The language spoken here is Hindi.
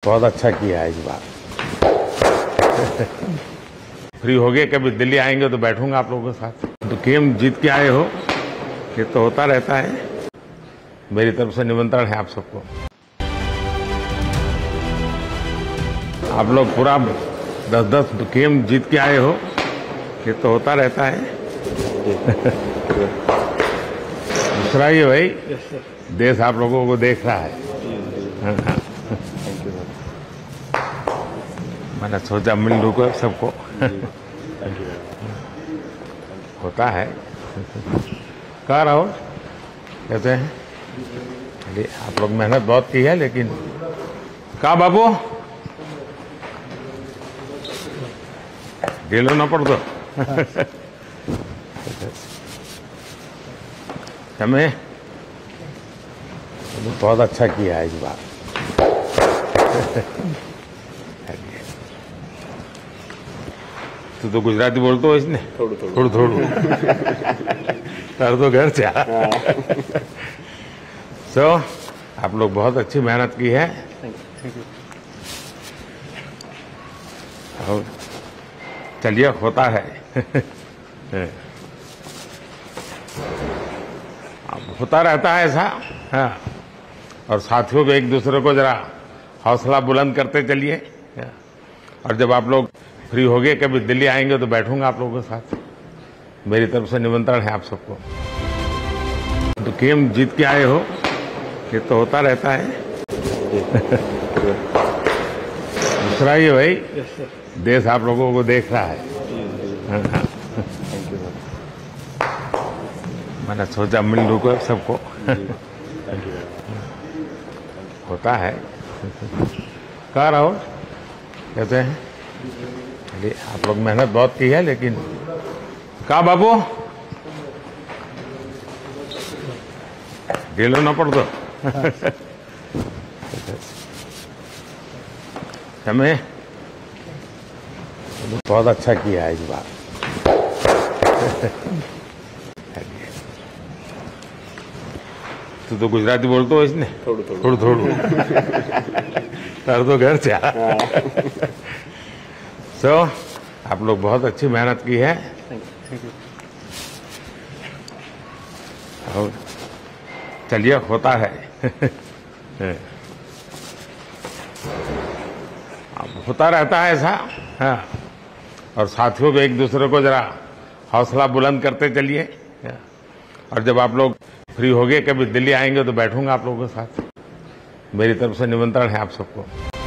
बहुत अच्छा किया है इस बार। फ्री हो गए, कभी दिल्ली आएंगे तो बैठूंगा आप लोगों के साथ। तो गेम जीत के आए हो, ये तो होता रहता है। मेरी तरफ से निमंत्रण है आप सबको। आप लोग पूरा 10-10 गेम जीत के आए हो, ये तो होता रहता है। दूसरा ये भाई, देश आप लोगों को देख रहा है। मैंने सोचा मिल लूँ को सबको। होता है। कह रहा हो कहते हैं अरे आप लोग मेहनत बहुत की है, लेकिन का बाबू गेलो ना पड़ दो। हमें बहुत अच्छा किया है इस बार। तू तो गुजराती बोलते हो इसने? थोड़ू तार तो घर से। सो आप लोग बहुत अच्छी मेहनत की है। और चलिए, होता है। होता रहता है ऐसा। हाँ, और साथियों को एक दूसरे को जरा हौसला बुलंद करते चलिए। और जब आप लोग फ्री हो गए, कभी दिल्ली आएंगे तो बैठूंगा आप लोगों के साथ। मेरी तरफ से निमंत्रण है आप सबको। तो गेम जीत के आए हो, ये तो होता रहता है। दूसरा ये भाई, देश आप लोगों को देख रहा है। मैंने सोचा मिल लूँ को सबको। होता है। कह रहा हो कहते हैं अरे आप लोग मेहनत बहुत की है, लेकिन का बाबू गेलो ना पड़ दो। हमें बहुत अच्छा किया है इस बार। तू तो गुजराती बोलते हो इसने? थोड़ू तार तो घर से। सो आप लोग बहुत अच्छी मेहनत की है। और चलिए, होता है। होता रहता है ऐसा। हाँ, और साथियों को एक दूसरे को जरा हौसला बुलंद करते चलिए। और जब आप लोग फ्री हो गए, कभी दिल्ली आएंगे तो बैठूंगा आप लोगों के साथ। मेरी तरफ से निमंत्रण है आप सबको।